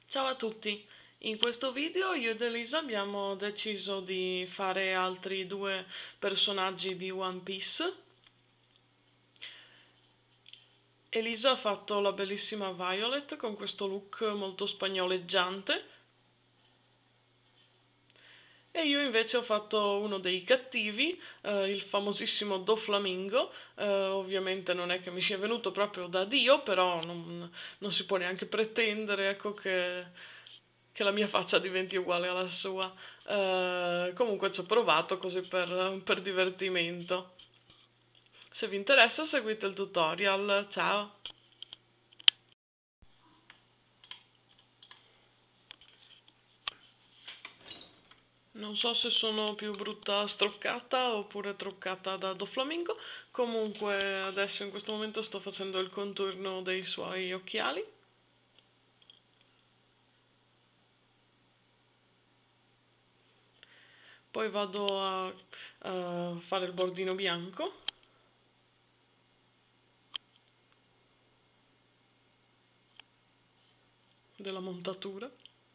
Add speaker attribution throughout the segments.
Speaker 1: Ciao a tutti, in questo video io ed Elisa abbiamo deciso di fare altri due personaggi di One Piece. Elisa ha fatto la bellissima Violet con questo look molto spagnoleggiante e io invece ho fatto uno dei cattivi, il famosissimo Doflamingo. Ovviamente non è che mi sia venuto proprio da Dio, però non si può neanche pretendere, ecco, che la mia faccia diventi uguale alla sua. Comunque ci ho provato così per divertimento. Se vi interessa seguite il tutorial. Ciao! Non so se sono più brutta struccata oppure truccata da Doflamingo. Comunque adesso in questo momento sto facendo il contorno dei suoi occhiali. Poi vado a fare il bordino bianco. Della montatura.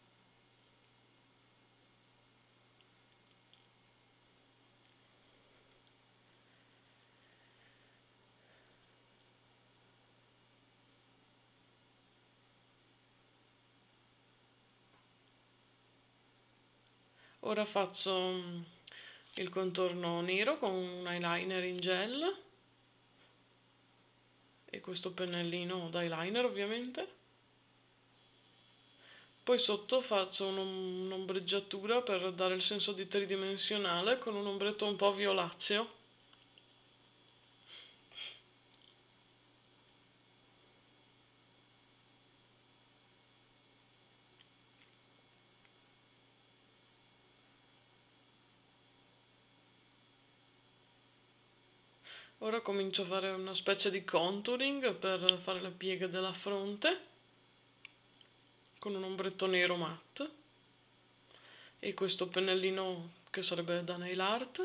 Speaker 1: Ora faccio il contorno nero con un eyeliner in gel e questo pennellino d'eyeliner ovviamente. Poi sotto faccio un'ombreggiatura per dare il senso di tridimensionale con un ombretto un po' violaceo. Ora comincio a fare una specie di contouring per fare le pieghe della fronte con un ombretto nero matte e questo pennellino che sarebbe da nail art.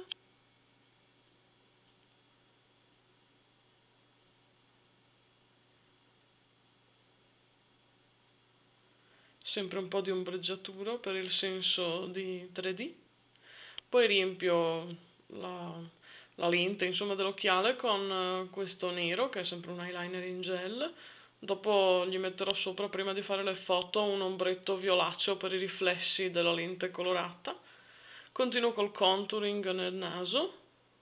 Speaker 1: Sempre un po' di ombreggiatura per il senso di 3D. Poi riempio la lente, insomma, dell'occhiale con questo nero, che è sempre un eyeliner in gel. Dopo gli metterò sopra, prima di fare le foto, un ombretto violaceo per i riflessi della lente colorata. Continuo col contouring nel naso.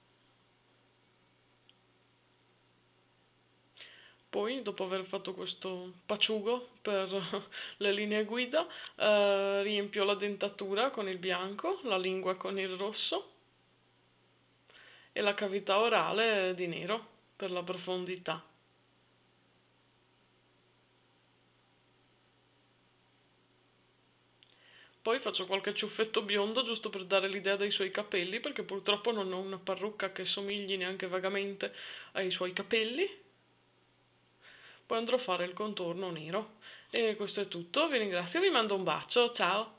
Speaker 1: Poi, dopo aver fatto questo paciugo per le linee guida, riempio la dentatura con il bianco, la lingua con il rosso e la cavità orale di nero per la profondità. Poi faccio qualche ciuffetto biondo giusto per dare l'idea dei suoi capelli, perché purtroppo non ho una parrucca che somigli neanche vagamente ai suoi capelli. Poi andrò a fare il contorno nero. E questo è tutto, vi ringrazio e vi mando un bacio, ciao!